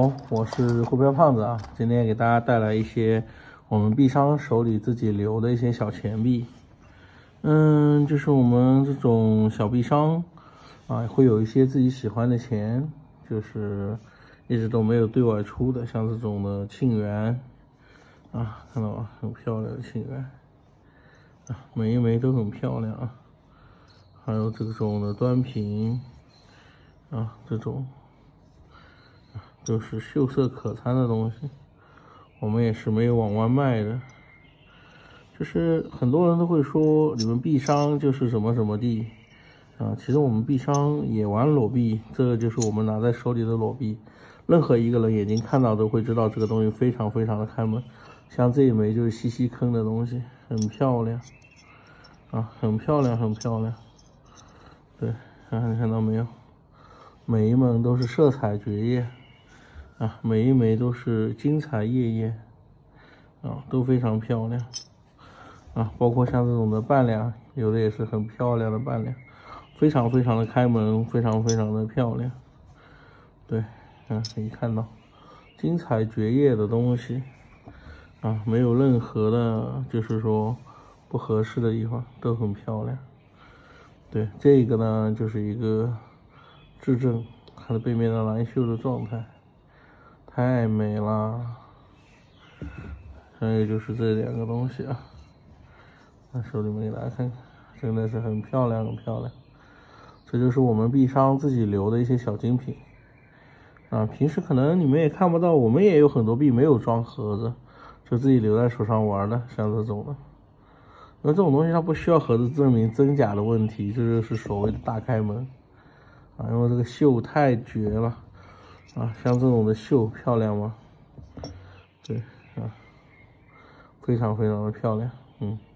好，我是股票胖子啊，今天给大家带来一些我们币商手里自己留的一些小钱币。就是我们这种小币商啊，会有一些自己喜欢的钱，就是一直都没有对外出的，像这种的沁园啊，看到吗？很漂亮的沁园啊，每一枚都很漂亮啊。还有这种的端平啊，这种都是秀色可餐的东西，我们也是没有往外卖的。就是很多人都会说你们币商就是什么什么地啊，其实我们币商也玩裸币，这个就是我们拿在手里的裸币，任何一个人眼睛看到都会知道这个东西非常非常的开门。像这一枚就是西西坑的东西，很漂亮啊，很漂亮很漂亮。对，你看到没有？每一枚都是色彩绝艳啊，每一枚都是精彩艳艳啊，都非常漂亮啊，包括像这种的半两，有的也是很漂亮的半两，非常非常的开门，非常非常的漂亮。对，可以看到精彩绝艳的东西啊，没有任何的，就是说不合适的地方，都很漂亮。对，这个呢就是一个质证，它的背面的蓝锈的状态太美了。还有就是这两个东西啊，拿手里面给大家看看，真的是很漂亮很漂亮。这就是我们币商自己留的一些小精品啊，平时可能你们也看不到，我们也有很多币没有装盒子，就自己留在手上玩的，像这种的。因为这种东西它不需要盒子证明真假的问题，这就是所谓的大开门啊，因为这个绣太绝了啊，像这种的绣漂亮吗？对啊，非常非常的漂亮，